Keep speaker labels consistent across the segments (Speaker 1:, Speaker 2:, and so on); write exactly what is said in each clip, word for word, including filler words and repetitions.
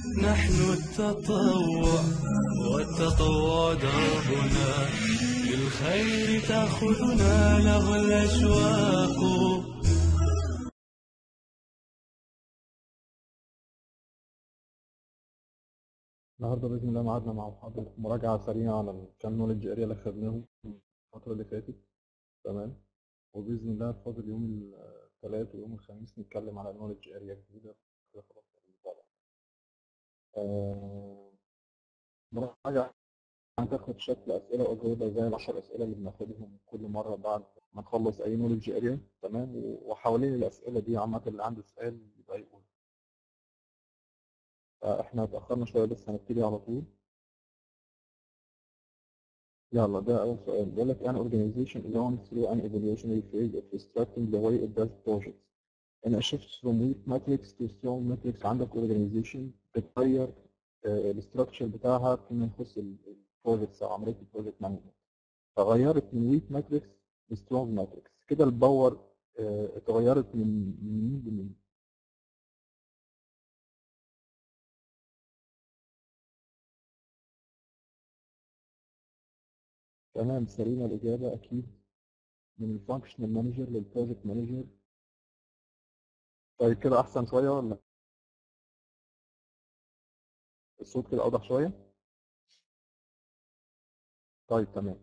Speaker 1: نحن التطوع والتطوع دربنا، للخير تأخذنا له الأشواق.
Speaker 2: النهارده بإذن الله معادنا مع محاضرة مراجعة سريعة على الكام نولج اريا اللي خدناهم الفترة اللي فاتت. تمام. وبإذن الله فاضل يوم الثلاث ويوم الخميس نتكلم على نولج اريا جديدة. كده خلاص المتابعة. آه، مراجعة هتاخد شكل أسئلة وأجوبة زي العشر أسئلة اللي بناخدهم كل مرة بعد ما نخلص أي نولج اريا. تمام. وحوالين الأسئلة دي عامة اللي عنده سؤال يبقى يقول. فإحنا اتأخرنا شوية بس هنبتدي على طول. يلا ده أول سؤال بيقول لك an organization is going through an evolutionary phase of restructuring the way it does projects. In a shift from weak matrix to strong matrix عندك organization بتغير الستراكشر بتاعها فيما يخص البروجكتس أو عملية البروجكت مانجمنت. فغيرت من weak matrix ل strong matrix. كده الباور اتغيرت من مين لمين؟ تمام سليمة الإجابة أكيد من الفانكشنال مانجر للبروجكت مانجر. طيب كده أحسن شوية ولا؟ الصوت كده أوضح شوية؟ طيب تمام.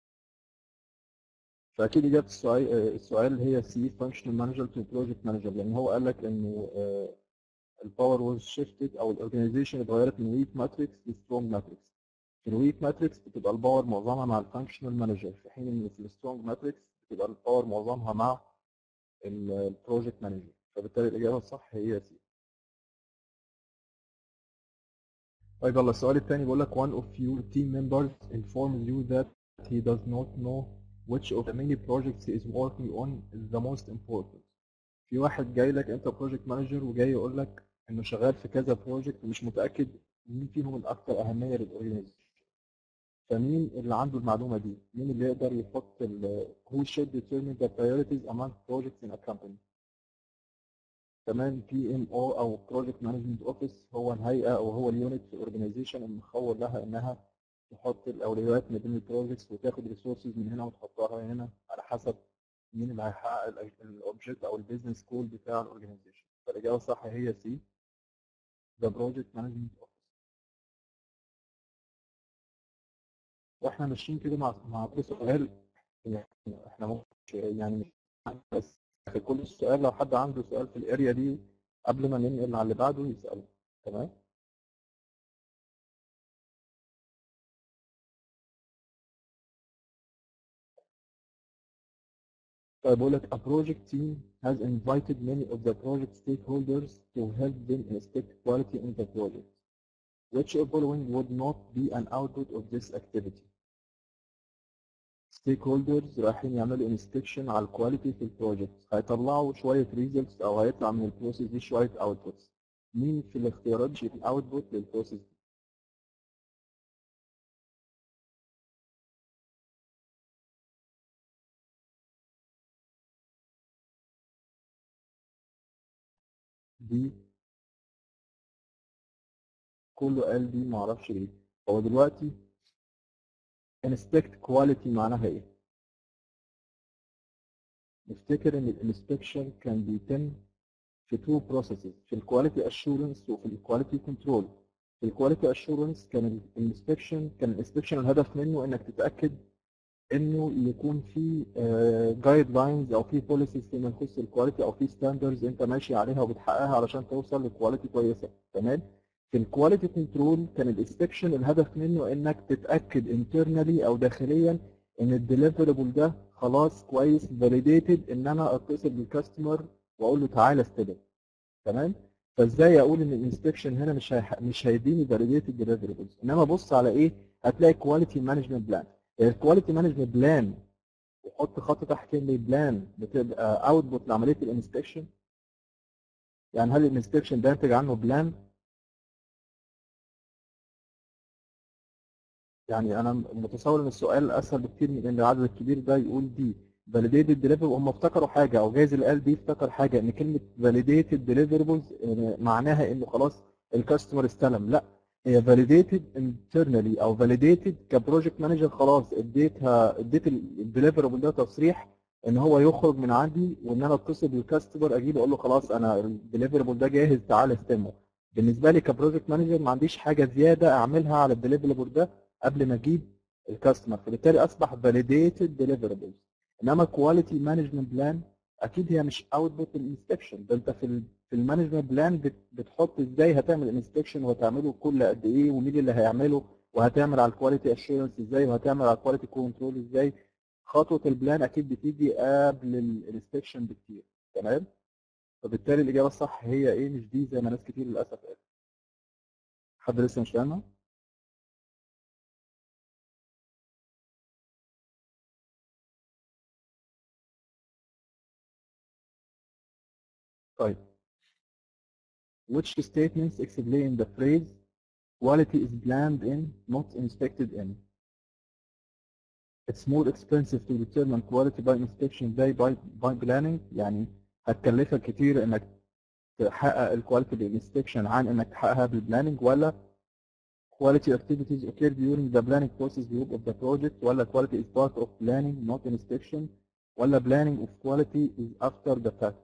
Speaker 2: فاكيد اجابه السؤال السؤال هي سي فانكشنال مانجر تو بروجكت مانجر، لان هو قال لك انه الباور واز شيفتد او الاورجنايزيشن اتغيرت من ويك ماتريكس لسترونج ماتريكس. في الويك ماتريكس بتبقى الباور معظمها مع الفانكشنال مانجر، في حين ان في السترونج ماتريكس بتبقى الباور معظمها مع البروجكت مانجر. فبالتالي الاجابه الصح هي سي. طيب يلا السؤال الثاني بيقول لك one of your team members informs you that he does not know which of the many projects he is working on is the most important. في واحد جاي لك انت بروجكت مانجر وجاي يقول لك انه شغال في كذا بروجكت ومش متاكد مين فيهم الاكثر اهميه للاورجنايزيشن. فمين اللي عنده المعلومه دي؟ مين اللي يقدر يحط ال who should determine the priorities among projects in a company؟ كمان بي ام او او بروجكت مانجمنت اوفيس هو الهيئه او هو اليونت في الاورجنايزيشن المخول لها انها تحط الاولويات ما بين البروجكتس وتاخد ريسورسز من هنا وتحطها هنا على حسب مين اللي هيحقق الاوبجكت او البيزنس جول بتاع الاورجنايزيشن. فالاجابه الصح هي سي ذا بروجكت مانجمنت اوفيس. واحنا ماشيين كده مع مع كل سؤال يعني احنا ممكن يعني بس في كل سؤال لو حد عنده سؤال في الاريا دي قبل ما ننقل على اللي بعده يساله. تمام. طيب بقول لك a project team has invited many of the project stakeholders to help them inspect quality in the project. Which of following would not be an output of this activity؟ stakeholders رايحين يعملوا inspection على الكواليتي في البروجكت، هيطلعوا شوية results أو هيطلع من البروسيس دي شوية outputs. مين في الاختيارات دي الاوتبوت للبروسيس دي؟ دي كله قال دي معرفش ليه. هو دلوقتي inspect quality معناها ايه؟ نفتكر ان الانسبكشن كان بيتم في تو بروسيسز، في الكواليتي اشورنس وفي الكواليتي كنترول. في الكواليتي اشورنس كان الانسبكشن كان الانسبكشن الهدف منه انك تتاكد انه يكون في جايد لاينز او في بوليسيز فيما يخص الكواليتي او في ستاندردز انت ماشي عليها وبتحققها علشان توصل لكواليتي كويسه. تمام. في الكواليتي كنترول كان الانسبكشن الهدف منه انك تتاكد انترنالي او داخليا ان الديليفربل ده خلاص كويس فاليديتد، ان انا اتصل بالكاستمر واقول له تعالى استلم. تمام. فازاي اقول ان الانسبكشن هنا مش هيح... مش هيديني فاليديتد ديليفربلز، انما بص على ايه؟ هتلاقي كواليتي مانجمنت بلان. الكواليتي مانجمنت بلان وحط خط تحت كلمه بلان بتبقى اوتبوت لعمليه الانسبكشن. يعني هل الانسبكشن ده ينتج عنه بلان؟ يعني انا متصور ان السؤال اسهل بكتير من ان العدد الكبير ده يقول دي فاليديتد ديليفربل. هم افتكروا حاجه او جايز اللي قال دي افتكر حاجه ان كلمه فاليديتد ديليفربلز معناها انه خلاص الكاستمر استلم، لا، هي validated internally او validated كبروجكت مانجر، خلاص اديتها اديت الديليفربل ده تصريح ان هو يخرج من عندي، وان انا اتصل بالكاستمر اجيب اقول له خلاص انا الديليفربل ده جاهز تعالى استلمه. بالنسبه لي كبروجكت مانجر ما عنديش حاجه زياده اعملها على الديليفربل ده قبل ما اجيب الكاستمر، فبالتالي اصبح validated deliverables. انما كواليتي مانجمنت بلان اكيد هي مش اوتبوت الانسبكشن، ده انت في ال في المانجمنت بلان بت- بتحط ازاي هتعمل انسبكشن، وهتعمله كل قد ايه، ومين اللي هيعمله، وهتعمل على الكواليتي اشورنس ازاي، وهتعمل على الكواليتي كنترول ازاي. خطوه البلان اكيد بتيجي قبل الانسبكشن بكتير. تمام. فبالتالي الاجابه الصح هي ايه؟ مش دي زي ما ناس كتير للاسف قالت. حد لسه مش فاهمها؟ طيب. Which statements explain the phrase quality is planned in, not inspected in? It's more expensive to determine quality by inspection than by, by planning. يعني هتكلفك كتير انك تحقق الكواليتي بالانسبكشن عن انك تحققها بالبلاننج، ولا quality activities occur during the planning process group of the project، ولا quality is part of planning not inspection، ولا planning of quality is after the fact.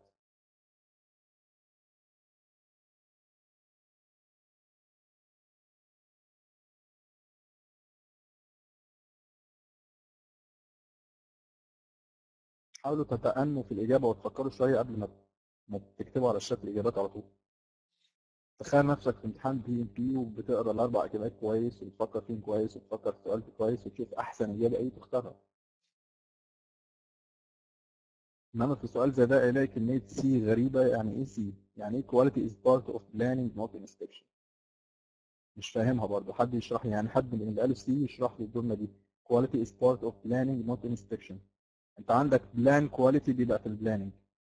Speaker 2: حاولوا تتأنوا في الإجابة وتفكروا شوية قبل ما ما تكتبوا على الشات الإجابات على طول. تخيل نفسك في امتحان بي ام بي وبتقرا الاربع اجابات كويس، وبتفكر فيهم كويس، وبتفكر في السؤال كويس، وتشوف احسن اجابه ايه تختارها. انما في سؤال زي ده الاقي كميه سي غريبه. يعني ايه سي؟ يعني ايه quality is part of planning not inspection؟ مش فاهمها برضه. حد يشرح لي، يعني حد من اللي قالوا سي يشرح لي الجمله دي. quality is part of planning not inspection. انت عندك بلان كواليتي بيبقى في البلاننج،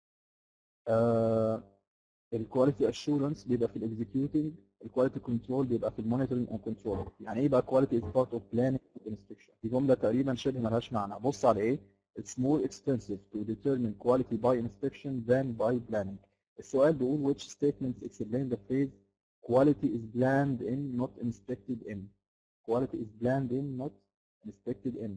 Speaker 2: آه الكواليتي اشورنس بيبقى في الاكزكيوتنج، الكواليتي كنترول بيبقى في المونيتورنج اند كنترول. يعني ايه بقى كواليتي از بارت اوف بلاننج انسبكشن؟ دي جمله تقريبا شبه مالهاش معنى. بص على ايه؟ It's more expensive to determine quality by inspection than by planning. السؤال بيقول which statements explain the phrase quality is planned in not inspected in. quality is planned in not inspected in.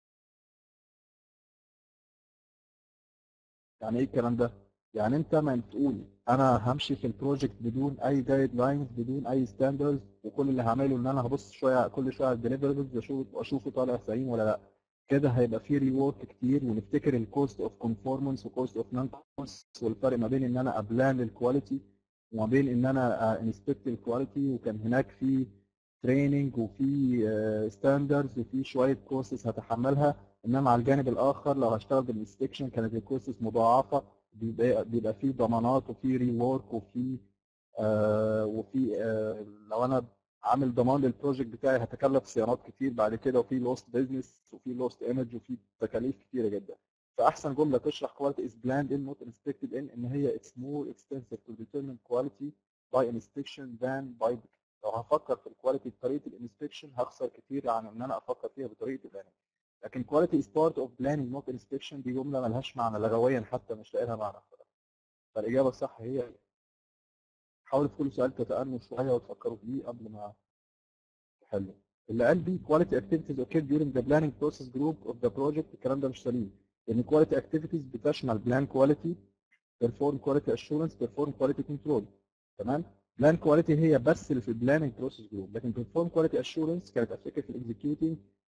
Speaker 2: يعني ايه الكلام ده؟ يعني انت ما تقول انا همشي في البروجكت بدون اي جايد لاينز، بدون اي ستاندردز، وكل اللي هعمله ان انا هبص شويه كل شويه على الديليفربلز اشوف اشوفه طالع سليم ولا لا. كده هيبقى في ريورك كتير، ونفتكر الكوست اوف كونفورمانس وكوست اوف نون كونفورمانس، والفرق ما بين ان انا ابلان الكواليتي وما بين ان انا انسبكت الكواليتي. وكان هناك في تريننج وفي ستاندردز وفي شويه كورسز هتحملها. انما على الجانب الاخر لو هشتغل بالانسبكشن كانت الكورسز مضاعفه، بيبقى بيبقى فيه ضمانات وفي ري وورك وفي آه وفي آه لو انا عامل ضمان للبروجكت بتاعي هتكلف صيانات كتير بعد كده، وفي لوست بزنس وفي لوست ايمج وفي تكاليف كتيره جدا. فاحسن جمله تشرح quality is planned in not inspected in ان هي it's more expensive to determine quality by inspection than by. لو هفكر في الكواليتي بطريقه الانسبكشن هخسر كتير عن ان انا افكر فيها بطريقه البلاننج. لكن quality is part of planning not inspection دي جمله ملهاش معنى لغويا، حتى مش لاقي لها معنى. فالاجابه الصح هي، حاولوا في كل سؤال تتأنوا شويه وتفكروا فيه قبل ما تحلوا. اللي قال بي quality activities occur during the planning process group of the project الكلام ده مش سليم، لان quality activities بتشمل plan quality، perform quality assurance، perform quality control. تمام. plan quality هي بس اللي في البلاننج بروسيس جروب، لكن perform quality assurance كانت افتكر في الاكزكيوتنج،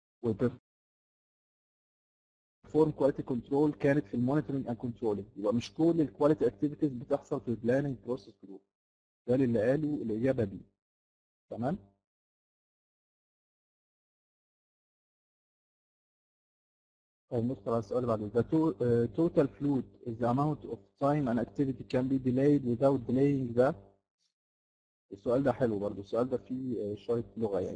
Speaker 2: perform quality control كانت في المونيتورنج اند كنترولنج. يبقى مش كل الكواليتي اكتيفيتيز بتحصل في البلاننج بروسيس جروب. ده اللي قالوا الاجابه دي. تمام. طيب ندخل على السؤال اللي بعده. The to- uh, total float is the amount of time an activity can be delayed without delaying the. السؤال ده حلو برضه. السؤال ده فيه آه، شويه لغه يعني.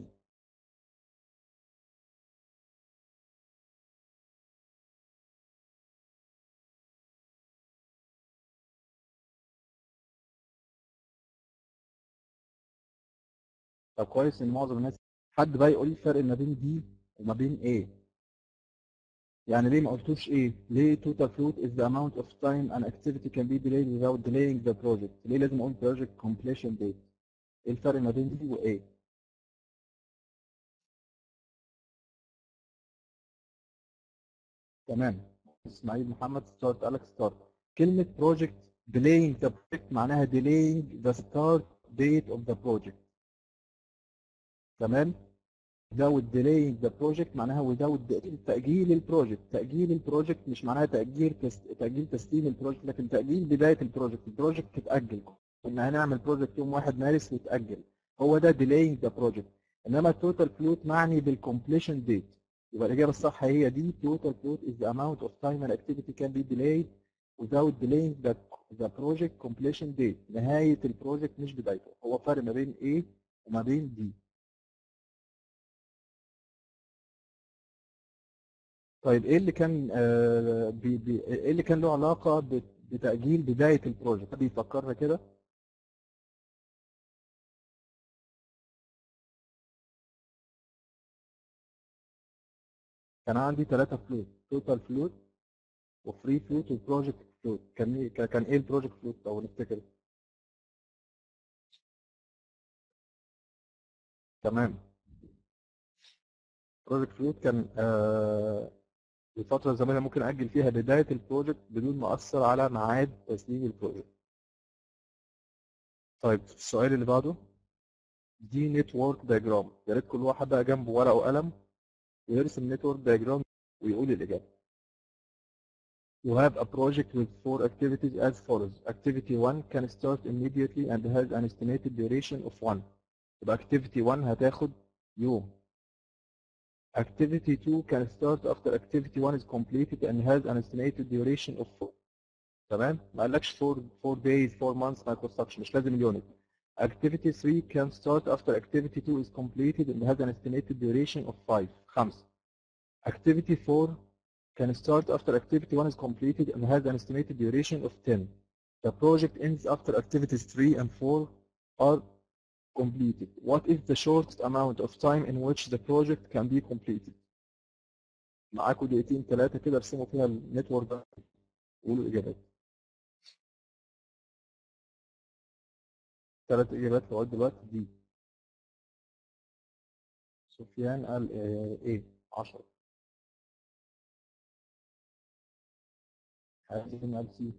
Speaker 2: طب كويس ان معظم الناس. حد بقى يقول لي الفرق ما بين دي وما بين ايه؟ يعني ليه ما قلتوش ايه؟ ليه total float is the amount of time an activity can be delayed without delaying the project؟ ليه لازم اقول project completion date؟ ايه الفرق ما بين دي وايه؟ تمام. اسماعيل محمد ستارت اليكس ستارت. كلمة project delaying the project معناها delaying the start date of the project. تمام. without delaying the project معناها without تأجيل البروجكت. تأجيل البروجكت مش معناها تأجيل تس... تأجيل تسليم البروجكت، لكن تأجيل بداية البروجكت. البروجكت اتأجل، كنا هنعمل بروجكت يوم واحد مارس وتأجل، هو ده delaying the project. انما التوتال فلوت معني بالcompletion date. يبقى الإجابة الصح هي دي. total float is the amount of time an activity can be delayed without delaying the the project completion date. نهاية البروجكت مش بدايته. هو فرق ما بين A وما بين D. طيب ايه اللي كان آه بي بي ايه اللي كان له علاقة بت- بتأجيل بداية البروجكت؟ حد يفكرنا كده؟ كان عندي ثلاثة فلوت، توتال فلوت وفري فلوت وبروجكت فلوت. كان إيه- كان كان ايه البروجكت فلوت لو نفتكر؟ تمام. بروجكت فلوت كان آه الفترة الزمنية ممكن أجل فيها بداية البروجكت بدون ما أثر على ميعاد تسليم البروجكت. طيب السؤال اللي بعده، دي نتورك دايجرام. يا ريت كل واحد بقى جنبه ورقة وقلم ويرسم نتورك دايجرام ويقول الإجابة. You have a project with four activities as follows. Activity one can start immediately and has an estimated duration of one. يبقى activity one هتاخد يوم. Activity two can start after activity one is completed and has an estimated duration of four. تمام؟ ما قالكش four, four days, four months ما يخصكش، مش لازم اليونت. Activity three can start after activity two is completed and has an estimated duration of five. خمسة. Activity four can start after activity one is completed and has an estimated duration of ten. The project ends after activities three and four are completed. What is the shortest amount of time in which the project can be completed? معاكم دقيقتين ثلاثة كده ارسموا فيها النتورك ده وقولوا الإجابات. ثلاث إجابات لغاية دلوقتي دي. سفيان قال إيه؟ عشرة. حازم قال سي.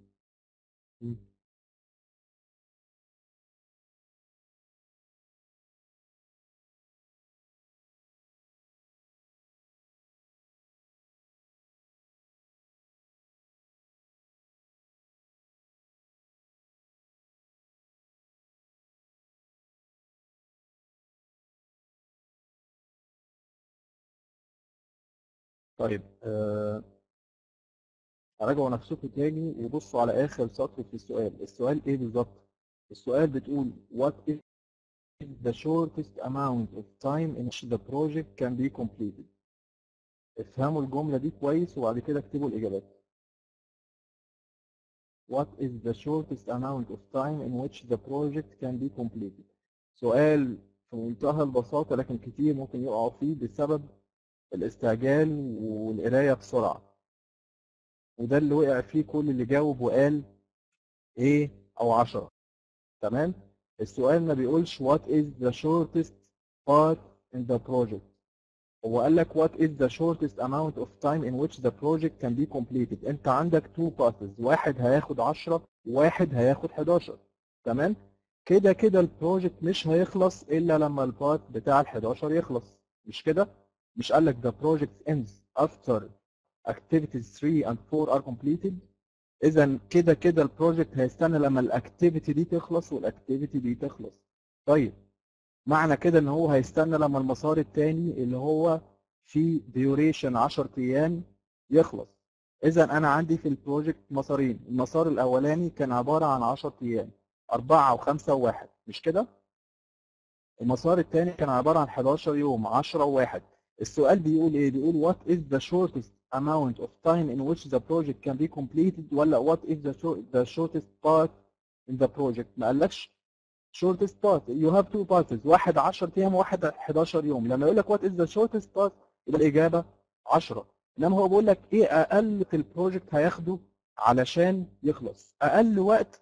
Speaker 2: طيب آه راجعوا نفسكم تاني وبصوا على آخر سطر في السؤال. السؤال إيه بالظبط؟ السؤال بتقول what is the shortest amount of time in which the project can be completed. افهموا الجملة دي كويس وبعد كده اكتبوا الإجابات. What is the shortest amount of time in which the project can be completed. سؤال في منتهى البساطة لكن كتير ممكن يقعوا فيه بسبب الاستعجال والقراية بسرعة، وده اللي وقع فيه كل اللي جاوب وقال ايه او عشرة. تمام. السؤال ما بيقولش what is the shortest part in the project، هو قال لك what is the shortest amount of time in which the project can be completed. انت عندك two passes، واحد هياخد عشرة وواحد هياخد حداشر. تمام. كده كده البروجكت مش هيخلص الا لما البارت بتاع ال حداشر يخلص، مش كده؟ مش قال لك the project ends after activities three and four are completed. اذا كده كده البروجكت هيستنى لما الاكتيفيتي دي تخلص والاكتيفيتي دي تخلص. طيب معنى كده ان هو هيستنى لما المسار الثاني اللي هو في ديوريشن عشرة ايام يخلص. اذا انا عندي في البروجكت مسارين، المسار الاولاني كان عباره عن عشرة ايام، أربعة وخمسة وواحد، مش كده؟ المسار الثاني كان عباره عن حداشر يوم، عشرة وواحد. السؤال بيقول ايه؟ بيقول what is the shortest amount of time in which the project can be completed ولا what is the, short, the shortest part in the project. ما قالكش shortest part. you have two parts، واحد عشرة ايام وواحد حداشر يوم. لما يقول لك what is the shortest part يبقى الاجابه عشرة. انما هو بيقول لك ايه اقل في البروجكت هياخده علشان يخلص. اقل وقت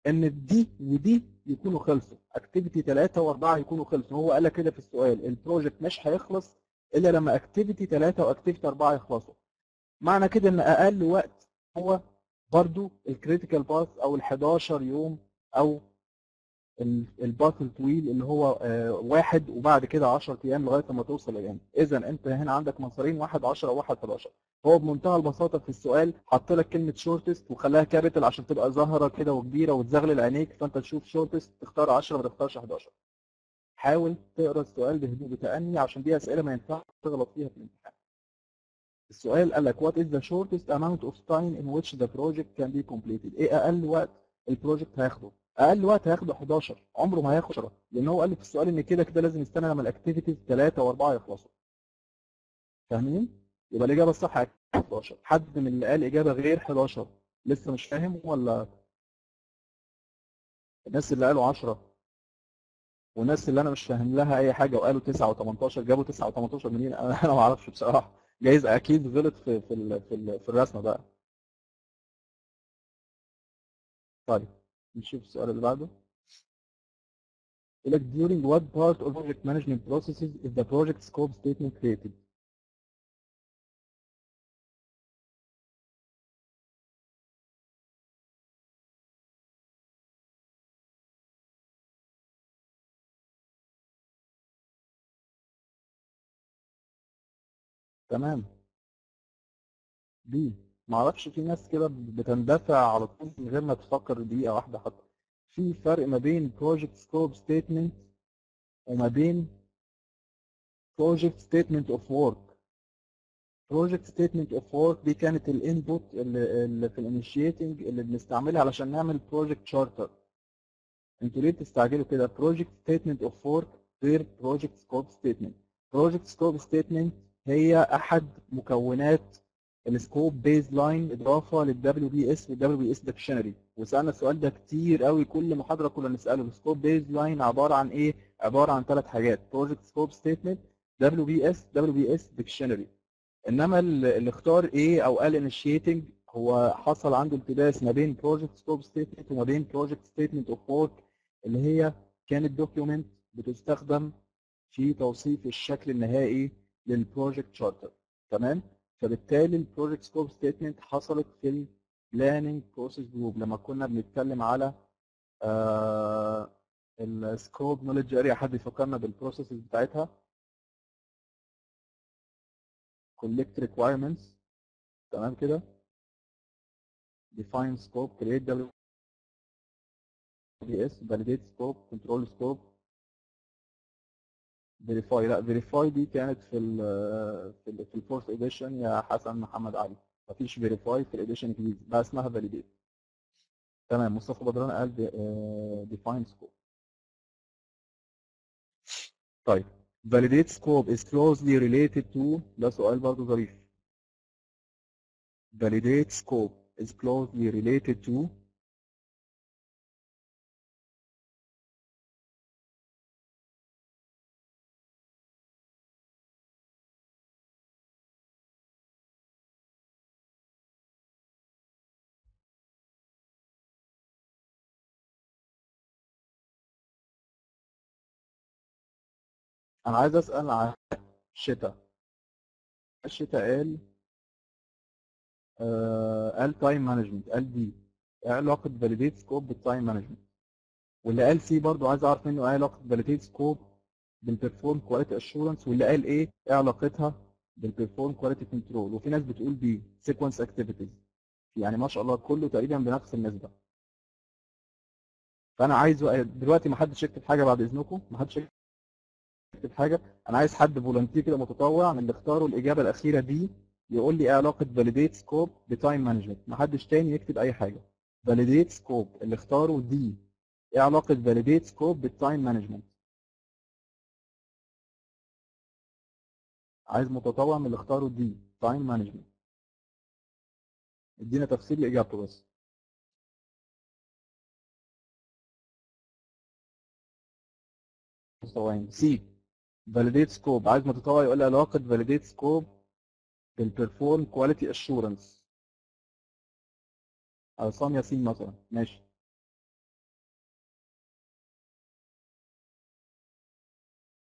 Speaker 2: ان دي ودي يكونوا خلصوا، اكتيفيتي ثلاثة واربعة يكونوا خلصوا. هو قال لك كده في السؤال البروجكت مش هيخلص الا لما اكتيفيتي ثلاثة واكتيفيتي اربعة يخلصوا. معنى كده ان اقل وقت هو برضو الكريتيكال باث او ال حداشر يوم او الباث الطويل اللي هو آه، واحد وبعد كده عشرة ايام لغايه لما توصل لايام. اذا انت هنا عندك مسارين، واحد عشرة وواحد حداشر. هو بمنتهى البساطه في السؤال حط لك كلمه شورتست وخلاها كابيتال عشان تبقى ظاهره كده وكبيره وتزغلل عينيك، فانت تشوف شورتست تختار عشرة ما تختارش حداشر. حاول تقرا السؤال بهدوء بتأني عشان دي اسئله ما ينفعش تغلط فيها في الامتحان. السؤال قال لك what is the shortest amount of time in which the project can be completed؟ ايه اقل وقت البروجكت هياخده؟ اقل وقت هياخده حداشر، عمره ما هياخد عشرة، لان هو قال لي في السؤال ان كده كده لازم يستنى لما الاكتيفيتيز ثلاثة واربعة يخلصوا. فاهمين؟ يبقى الاجابه الصح حداشر. حد من اللي قال اجابه غير حداشر لسه مش فاهم، ولا الناس اللي قالوا عشرة والناس اللي انا مش فاهم لها اي حاجه وقالوا تسعة و18 جابوا تسعة و18 منين؟ انا أنا ما اعرفش بصراحه. جايز اكيد غلط في في ال- في ال- في الرسمه بقى. طيب نشوف السؤال اللي بعده. يقول لك during what part of project management processes is the project scope statement created؟ تمام. دي معرفش، في ناس كده بتندفع على طول من غير ما تفكر دقيقة واحدة حتى. في فرق ما بين project scope statement وما بين project statement of work. project statement of work دي كانت الانبوت اللي, اللي في الانيشيتنج اللي بنستعملها علشان نعمل project charter. انتوا ليه بتستعجلوا كده؟ project statement of work غير project scope statement. project scope statement هي احد مكونات السكوب بيز لاين اضافه للدبليو بي اس والدبليو بي اس ديكشنري، وسالنا السؤال ده كتير قوي كل محاضره كنا نساله. السكوب بيز لاين عباره عن ايه؟ عباره عن ثلاث حاجات: بروجكت سكوب ستيتمنت، دبليو بي اس، دبليو بي اس ديكشنري. انما اللي اللي اختار ايه او قال انيشيتنج هو حصل عنده التباس ما بين بروجكت سكوب ستيتمنت وما بين بروجكت ستيتمنت اوف ورك، اللي هي كانت دوكيومنت بتستخدم في توصيف الشكل النهائي للبروجكت شارتر. تمام. فبالتالي البروجكت سكوب ستيتمنت حصلت في البلاننج بروسيس جروب لما كنا بنتكلم على السكوب نوليدج اريا. حد يفكرنا بالبروسيسز بتاعتها؟ collect requirements، تمام كده، define scope، create دبليو بي اس، validate scope، control scope، verify. لا verify دي كانت في ال في ال في الفورث اديشن يا حسن محمد علي. مفيش verify في الاديشن الجديد بقى، اسمها validate. تمام. مصطفى بدران قال define scope. طيب validate scope is closely related to، ده سؤال برضه ظريف. validate scope is closely related to انا عايز اسال عن شتاء. الشتاء قال آه قال تايم مانجمنت، قال دي ايه علاقه فاليديت سكوب بالتايم مانجمنت؟ واللي قال سي برضو عايز اعرف منه ايه علاقه فاليديت سكوب بالبرفورم كواليتي اشورنس، واللي قال ايه ايه علاقتها بالبرفورم كواليتي كنترول. وفي ناس بتقول بي سيكونس اكتيفيتيز. يعني ما شاء الله كله تقريبا بنفس النسبه. فانا عايز دلوقتي ما حدش يكتب حاجه بعد اذنكم، ما حدش يكتب حاجه. انا عايز حد فولunteer كده متطوع من اللي اختاروا الاجابه الاخيره دي يقول لي ايه علاقه فاليديت سكوب بتايم مانجمنت. ما حدش تاني يكتب اي حاجه. فاليديت سكوب اللي اختاروا دي، ايه علاقه فاليديت سكوب بالتايم مانجمنت؟ عايز متطوع من اللي اختاروا دي تايم مانجمنت ادينا تفسير لاجابته بس. متطوعين. سي فاليديت سكوب، عايز متطوع يقول لي علاقه فاليديت سكوب بالبرفورم كواليتي اشورنس. عصام ياسين مثلا، ماشي.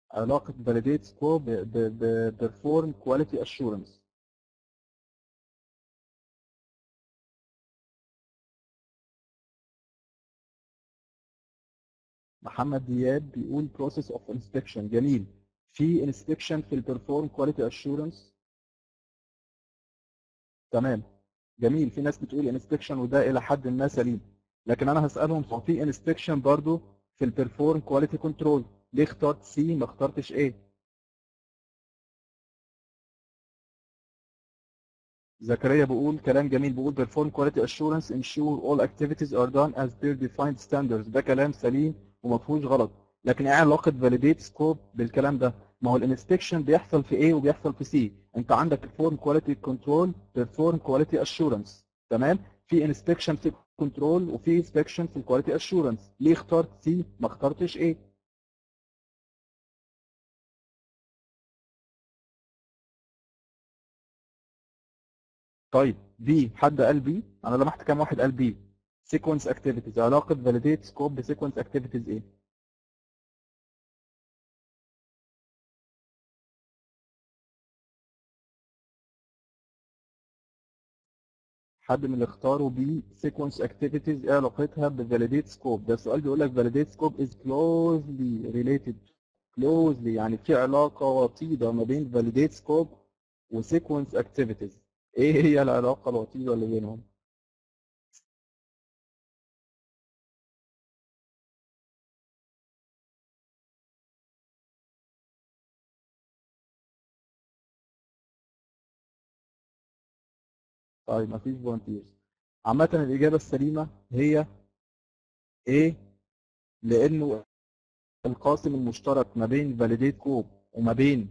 Speaker 2: علاقة validate scope ب ب perform quality assurance. محمد دياب بيقول process of inspection. جميل. في inspection في ال perform quality assurance. تمام. جميل. في ناس بتقول inspection وده إلى حد ما سليم. لكن أنا هسألهم هو في inspection برضو في ال perform quality control. ليه اخترت C ما اخترتش A؟ زكريا بيقول كلام جميل، بيقول perform quality assurance ensure all activities are done as per defined standards. ده كلام سليم وما فيهوش غلط. لكن ايه علاقه validate scope بالكلام ده؟ ما هو الانسبكشن بيحصل في A وبيحصل في C. انت عندك perform quality control perform quality assurance. تمام؟ في inspection في control وفي inspection في quality assurance. ليه اخترت C ما اخترتش A؟ طيب بي، حد قال بي؟ انا لمحت كام واحد قال بي. sequence activities. علاقه validate scope ب sequence activities ايه؟ حد من اللي اختاروا بي sequence activities ايه علاقتها ب validate scope؟ ده السؤال بيقول لك validate scope is closely related. closely يعني في علاقه وطيده ما بين validate scope و sequence activities. ايه هي العلاقه الوطيده اللي بينهم؟ طيب مفيش volunteers. عامه الاجابه السليمه هي ايه؟ لانه القاسم المشترك ما بين validate scope وما بين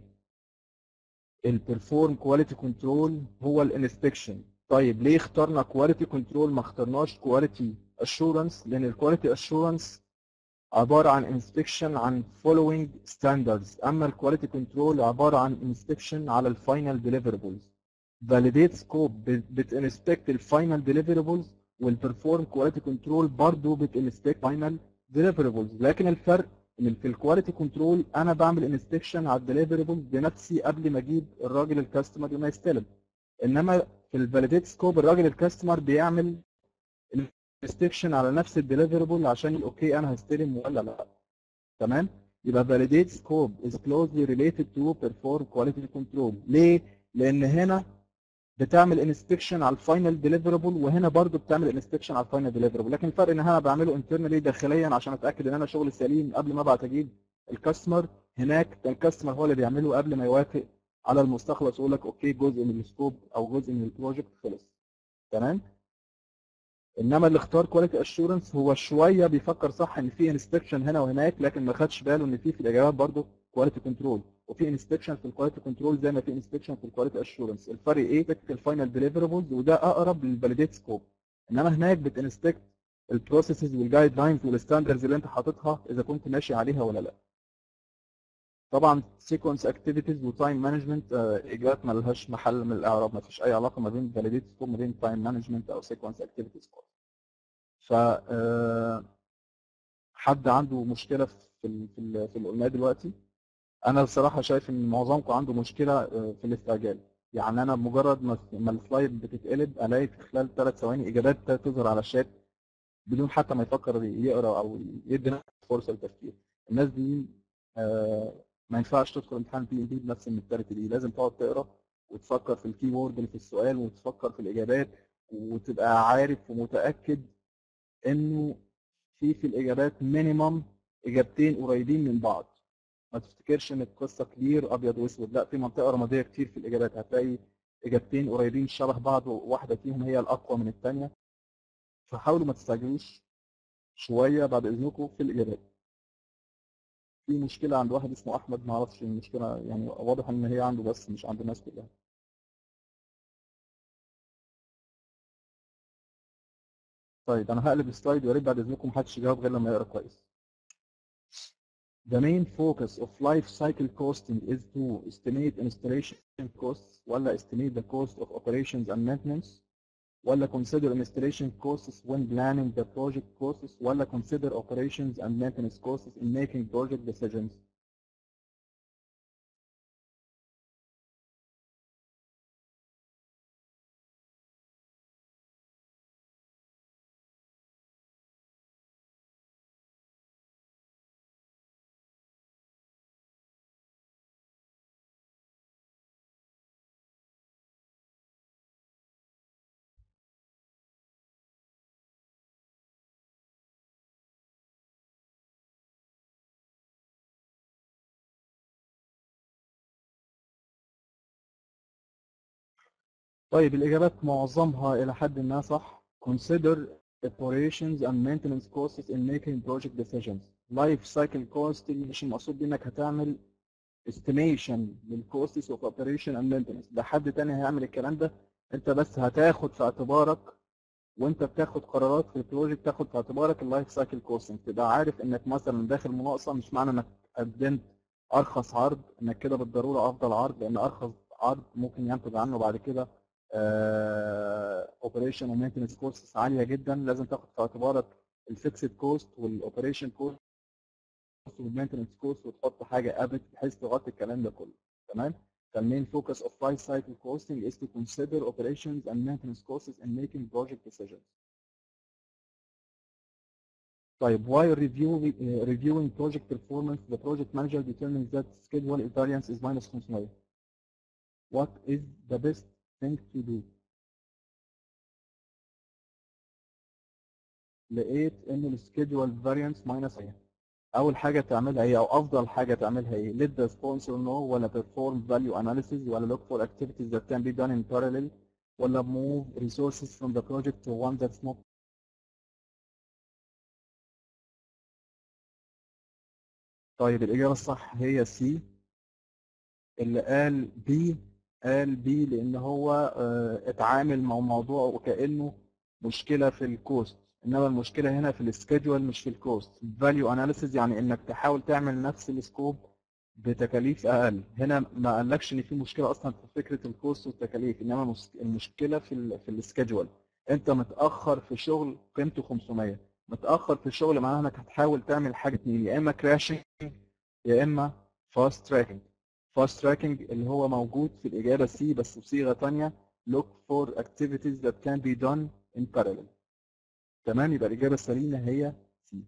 Speaker 2: البرفورم كواليتي كنترول هو الانسبكشن. طيب ليه اخترنا كواليتي كنترول ما اخترناش كواليتي اشورنس؟ لان الكواليتي اشورنس عباره عن انسبكشن عن فولوينج ستاندردز، اما الكواليتي كنترول عباره عن انسبكشن على الفاينل ديليفربلز. فاليديت سكوب بتنسبكت الفاينل ديليفربلز، والبرفورم كواليتي كنترول برضه بتنسبكت فاينل ديليفربلز. لكن الفرق ان في الكواليتي كنترول انا بعمل انسبكشن على الديليفربلز بنفسي قبل ما اجيب الراجل الكاستمر ما يستلم. انما في الفاليديت سكوب الراجل الكاستمر بيعمل انسبكشن على نفس الديليفربل عشان يقول اوكي انا هستلم ولا لا. تمام؟ يبقى validate scope is closely related to perform quality control. ليه؟ لان هنا بتعمل انسبكشن على الفاينل ديليفربل، وهنا برضو بتعمل انسبكشن على الفاينل ديليفربل. لكن الفرق ان انا بعمله انترنالي داخليا عشان اتاكد ان انا شغلي سليم قبل ما ابعت اجيب الكاستمر. هناك الكاستمر هو اللي بيعمله قبل ما يوافق على المستخلص ويقول لك اوكي جزء من السكوب او جزء من البروجكت خلص. تمام؟ انما اللي اختار كواليتي اشورنس هو شويه بيفكر صح ان في انسبكشن هنا وهناك، لكن ما خدش باله ان في في الاجابات برضه كواليتي كنترول، وفي انسبكشن في الكواليتي كنترول زي ما في انسبكشن في الكواليتي اشورنس. الفرق ايه؟ بتك الفاينل ديليفربلز وده اقرب للفاليديت سكوب. انما هناك بتنسبكت البروسيسز والجايد لاينز والستاندردز اللي انت حاططها اذا كنت ماشي عليها ولا لا. طبعا سيكونس اكتيفيتيز وتايم مانجمنت اجابات ما لهاش محل من الاعراب، ما فيش اي علاقه ما بين فاليديت سكوب وما بين تايم مانجمنت او سيكونس اكتيفيتيز. ف آه، حد عنده مشكله في ال- في ال- في اللي قلناه دلوقتي؟ انا بصراحه شايف ان معظمكم عنده مشكله آه، في الاستعجال. يعني انا بمجرد ما ما السلايد بتتقلب الاقي في خلال ثلاث ثواني اجابات تظهر على الشات بدون حتى ما يفكر يقرا او يدي نفسه فرصه للتفكير. الناس دي آه، ما ينفعش تدخل امتحان بي ام بي بنفس المنتاليتي دي. لازم تقعد تقرا وتفكر في الكي وورد اللي في السؤال وتفكر في الاجابات، وتبقى عارف ومتاكد انه في في الاجابات مينيمم اجابتين قريبين من بعض. ما تفتكرش ان القصه كلير ابيض واسود، لا، في منطقه رماديه كتير في الاجابات. هتلاقي اجابتين قريبين شبه بعض وواحده فيهم هي الاقوى من الثانيه. فحاولوا ما تستعجلوش شويه بعد اذنكم في الاجابات. في مشكله عند واحد اسمه احمد، ما اعرفش المشكله، يعني واضح ان هي عنده بس مش عند الناس كلها. طيب انا هقلب السلايد ويا ريت بعد اذنكم محدش يجاوب غير لما يقرا كويس. The main focus of life cycle costing is to estimate installation costs ولا estimate the cost of operations and maintenance ولا consider installation costs when planning the project costs ولا consider operations and maintenance costs in making project decisions. طيب الإجابات معظمها إلى حد ما صح. Consider operations and maintenance costs in making project decisions. Life cycle cost مش المقصود بيه إنك هتعمل estimation للcosts of operation and maintenance، ده حد تاني هيعمل الكلام ده. أنت بس هتاخد في اعتبارك وأنت بتاخد قرارات في البروجكت، تاخد في اعتبارك اللايف سايكل كوستنج، تبقى عارف إنك مثلا داخل مناقصة مش معنى إنك قدمت أرخص عرض إنك كده بالضرورة أفضل عرض، لأن أرخص عرض ممكن ينتج عنه بعد كده اوبريشن ومينتنس كوستس عاليه جدا. لازم تاخد في اعتبارك الفيكسد كوست والاوبريشن كوست والمينتنس كوست وتحط حاجه ابت بحيث تغطي الكلام ده كله. تمام. فالمين فوكس of life cycle costing is to consider operations and maintenance costs in making project decisions. طيب while reviewing uh, reviewing project performance, the project manager determines that schedule variance is minus خمسمية. What is the best thing to do؟ لقيت ان السكيدول فاريانس ماينس ايه. اول حاجه تعملها ايه او افضل حاجه تعملها ايه؟ let the sponsor know ولا perform value analysis ولا look for activities that can be done in parallel ولا move resources from the project to one that's not. طيب الاجابه الصح هي سي. اللي قال بي قال بي لان هو آه، اتعامل مع الموضوع وكانه مشكله في الكوست، انما المشكله هنا في السكيدول مش في الكوست. فاليو اناليسيز يعني انك تحاول تعمل نفس السكوب بتكاليف اقل. هنا ما قالكش ان في مشكله اصلا في فكره الكوست والتكاليف، انما المس- المشكله في ال في السكيدول. انت متاخر في شغل قيمته خمسمية، متاخر في الشغل معناها انك هتحاول تعمل حاجه اتنين، يا اما كراشنج يا اما فاست تراكنج. فاست تراكنج اللي هو موجود في الإجابة سي بس بصيغة تانية look for activities that can be done in parallel. تمام. يبقى الإجابة السليمة هي سي.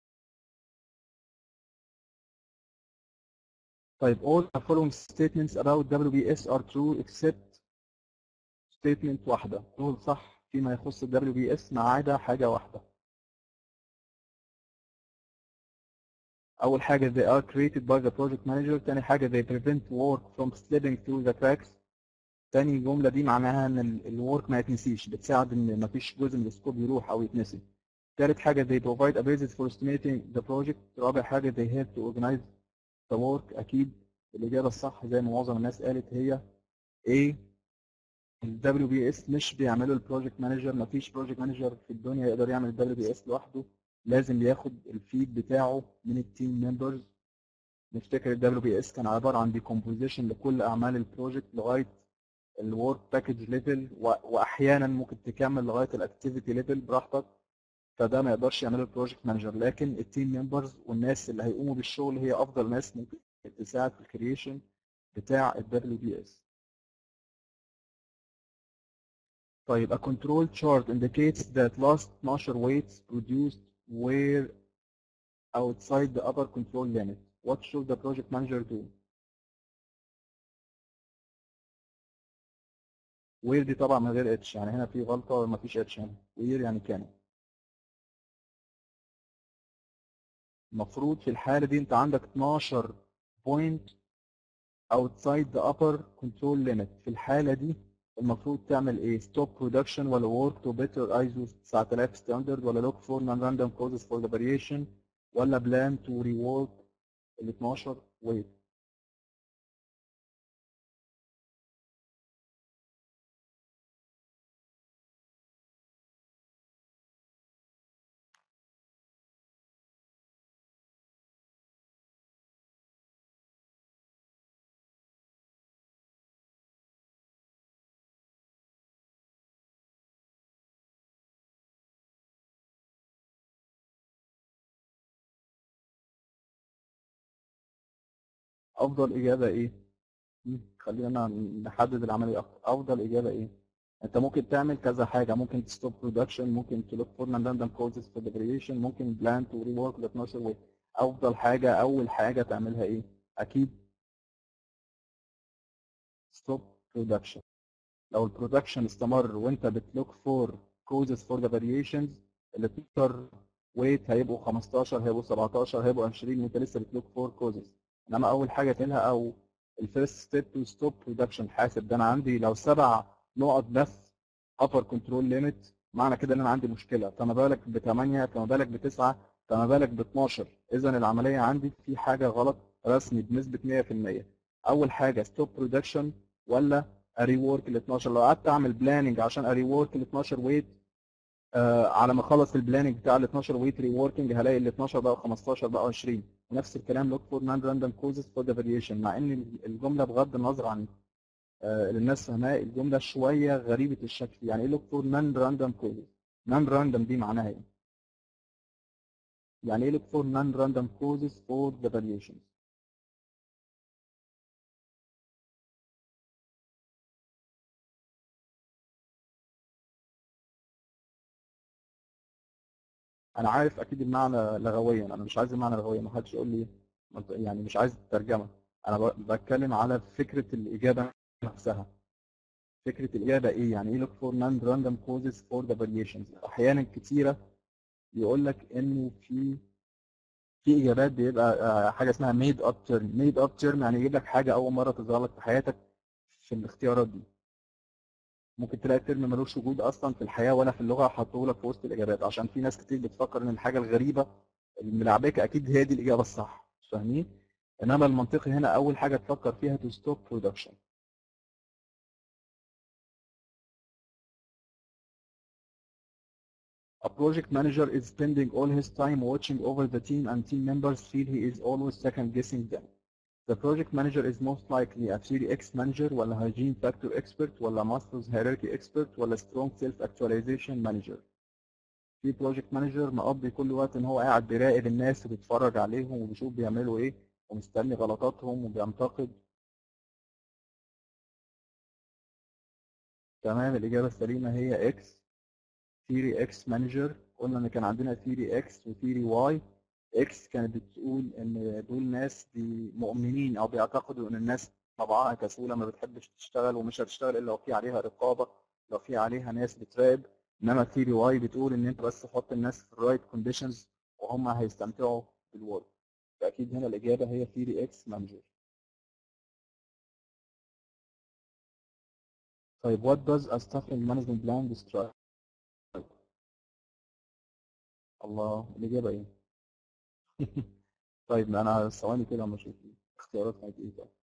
Speaker 2: طيب all the following statements about دبليو بي إس are true except statement واحدة. دول صح فيما يخص ال دبليو بي إس ما عدا حاجة واحدة. أول حاجة they are created by the project manager. تاني حاجة they prevent work from slipping through the cracks. تاني جملة دي معناها ان الورك ما يتنسيش، بتساعد ان ما فيش جزء من السكوب يروح او يتنسي. تالت حاجة they provide a basis for estimating the project. رابع حاجة they help to organize the work. أكيد الإجابة الصح زي ما معظم الناس قالت هي A. ال دبليو بي إس مش بيعمله البروجكت مانجر، ما فيش بروجكت مانجر في الدنيا يقدر يعمل ال دبليو بي إس لوحده، لازم ياخد الفيد بتاعه من التيم ممبرز. نفتكر ال دبليو بي إس كان عبارة عن decomposition لكل أعمال البروجكت لغاية الورك باكج ليفل، واحيانا ممكن تكمل لغايه الاكتيفيتي ليفل براحتك. فده ما يقدرش يعمله البروجكت مانجر، لكن التيم ممبرز والناس اللي هيقوموا بالشغل هي افضل ناس ممكن تساعد في الكرييشن بتاع ال دبليو بي إس. طيب a control chart indicates that last اتناشر weights produced were outside the upper control limit. What should the project manager do؟ where دي طبعا من غير اتش، يعني هنا في غلطه وما فيش اتش هنا. where يعني كانت. المفروض في الحالة دي انت عندك اتناشر point outside the upper control limit. في الحالة دي المفروض تعمل ايه؟ stop production ولا work to better ايزو تسعة آلاف standard ولا look for non-random causes for the variation ولا plan to rework ال اتناشر weight. افضل اجابة ايه؟ مم، خلينا نحدد العملية اكتر. افضل اجابة ايه؟ انت ممكن تعمل كذا حاجة، ممكن تستوب برودكشن، ممكن تلوك فور راندوم كوزز فور ذا فاريشن، ممكن بلان تو ريورك ال اتناشر ويت. افضل حاجة اول حاجة تعملها ايه؟ اكيد ستوب برودكشن. لو البرودكشن استمر وانت بتلوك فور كوزز فور ذا فاريشنز، ال اتناشر ويت هيبقوا خمستاشر، هيبقوا سبعتاشر، هيبقوا عشرين وانت لسه بتلوك فور كوزز. انما اول حاجة تعملها او الفيرست ستيب تو ستوب برودكشن، حاسب ده انا عندي لو سبع نقط بس upper control limit، معنى كده ان انا عندي مشكله. فما بالك ب ثمانية، فما بالك ب تسعة، فما بالك ب اتناشر. اذا العمليه عندي في حاجه غلط رسمي بنسبه مية في المية. اول حاجه ستوب برودكشن ولا اريورك ال اتناشر. لو قعدت اعمل بلاننج عشان اريورك ال اتناشر ويت، آه على ما اخلص البلاننج بتاع ال اتناشر ويت ريوركينج هلاقي ال اتناشر بقى خمستاشر بقى عشرين. ونفس الكلام لوك فور نون راندوم كوزز فور ذا فاريشن، مع ان الجمله بغض النظر عن آه، اللي الناس فاهماه الجمله شويه غريبه الشكل. يعني ايه لوك فور نون راندوم كوزز؟ نون راندوم دي معناها ايه؟ يعني ايه لوك فور نون راندوم كوزز فور ذا فاريشن؟ انا عارف اكيد المعنى لغويا، انا مش عايز المعنى لغويا، ما حدش يقول لي يعني مش عايز ترجمه. انا ب- بتكلم على فكره الاجابه نفسها. فكره الاجابه ايه؟ يعني ايه look for non random causes for the variations؟ احيانا كتيره يقول لك انه في في اجابات بيبقى آه، حاجه اسمها made up term. made up term يعني يجيب لك حاجه اول مره تظهر لك في حياتك في الاختيارات دي. ممكن تلاقي الترم ملوش وجود اصلا في الحياه ولا في اللغه، حطوه لك في وسط الاجابات عشان في ناس كتير بتفكر ان الحاجه الغريبه الملعبكه اكيد هي دي الاجابه الصح. فاهمين؟ انما المنطقي هنا اول حاجه تفكر فيها to stop production. A project manager is spending all his time watching over the team and team members feel he is always second guessing them. The project manager is most likely a theory X manager ولا hygiene factor expert ولا master's hierarchy expert ولا strong self actualization manager. في project manager مقضي كل وقت ان هو قاعد بيراقب الناس وبيتفرج عليهم وبيشوف بيعملوا ايه ومستني غلطاتهم وبينتقد. تمام، الإجابة السليمة هي X. ثيري اكس مانجر. قلنا ان كان عندنا ثيري اكس وثيري واي. اكس كانت بتقول ان دول ناس دي مؤمنين او بيعتقدوا ان الناس طبعها كسوله ما بتحبش تشتغل ومش هتشتغل الا لو في عليها رقابه، لو في عليها ناس بتراقب. انما ثيري واي بتقول ان انت بس تحط الناس في الرايت كونديشنز وهم هيستمتعوا بالورك. فاكيد هنا الاجابه هي ثيري اكس مانجر. طيب what does a staffing management plan describe؟ الله، الاجابه ايه؟ طيب انا ثواني كده اما اشوف الاختيارات كانت ايه طيب.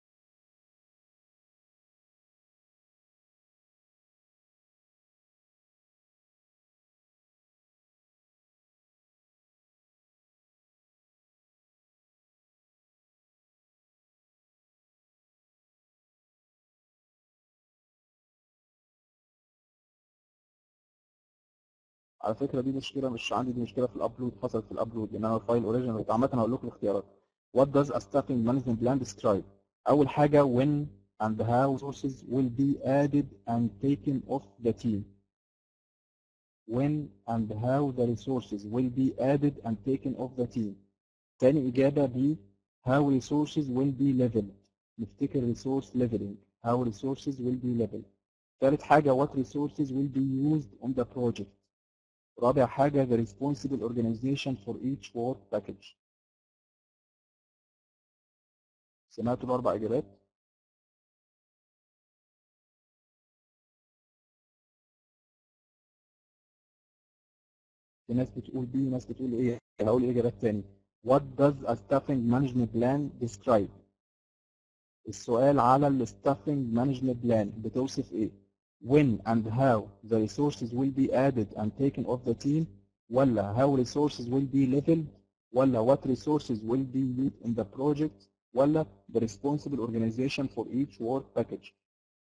Speaker 2: على فكره دي مشكله مش عندي، دي مشكله في الابلود، حصلت في الابلود لان انا الفايل اوريجينال. عامه هقول لكم الاختيارات. What does a staffing management plan describe؟ اول حاجه when and how resources will be added and taken off the team. When and how the resources will be added and taken off the team. تاني اجابه ب how resources will be leveled. نفتكر resource leveling. how resources will be leveled. ثالث حاجه what resources will be used on the project. رابع حاجة the responsible organization for each work package. سمعتوا الأربع إجابات؟ في ناس بتقول بي وناس بتقول إيه؟ هقول الإجابات تاني. What does a staffing management plan describe؟ السؤال على ال staffing management plan بتوصف إيه؟ When and how the resources will be added and taken off the team، ولا how resources will be leveled، ولا what resources will be used in the project، ولا the responsible organization for each work package.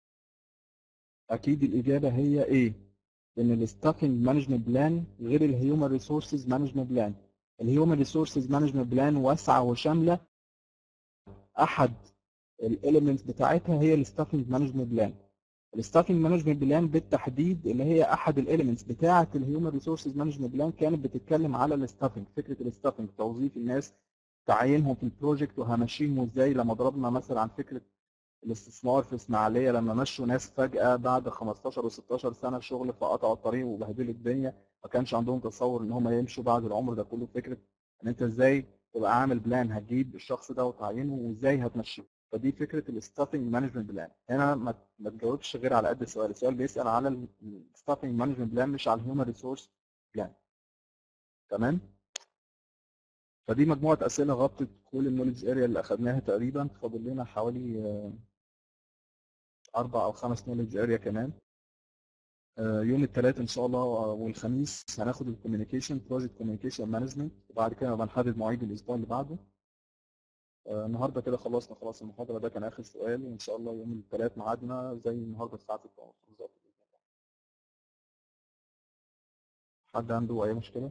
Speaker 2: أكيد الإجابة هي إيه؟ إن الستافنج مانجمنت بلان غير الهيومن ريسورسز مانجمنت بلان. الهيومن ريسورسز مانجمنت بلان واسعة وشاملة، أحد الإليمنتس بتاعتها هي الستافنج مانجمنت بلان. الستافنج مانجمنت بلان بالتحديد اللي هي أحد الإليمنتس بتاعة الهيومن ريسورسز مانجمنت بلان كانت بتتكلم على الستافنج، فكرة الستافنج توظيف الناس، تعيينهم في البروجكت وهمشيهم ازاي. لما ضربنا مثلا عن فكرة الاستثمار في اسماعيليه لما مشوا ناس فجاه بعد خمستاشر و16 سنه شغل فقطعوا الطريق وبهدلوا الدنيا، ما كانش عندهم تصور ان هم يمشوا بعد العمر ده كله. فكره ان انت ازاي تبقى عامل بلان هتجيب الشخص ده وتعينه وازاي هتمشيه. فدي فكره الستافنج مانجمنت بلان. هنا ما ما تجاوبش غير على قد السؤال، السؤال بيسال على الستافنج مانجمنت بلان مش على الهيومن ريسورس بلان. تمام. فدي مجموعه اسئله غطت كل النولج اريا اللي اخذناها تقريبا. فاضل لنا حوالي آه، اربع او خمس نولج اريا كمان. آه، يوم الثلاث ان شاء الله والخميس هناخد الكوميونيكيشن بروجكت كوميونيكيشن مانجمنت، وبعد كده بنحدد مواعيد الاسبوع اللي بعده. آه، النهارده كده خلصنا خلاص المحاضره، ده كان اخر سؤال، وان شاء الله يوم الثلاث ميعادنا زي النهارده الساعه ستة ونص بالظبط. حد عنده اي مشكله؟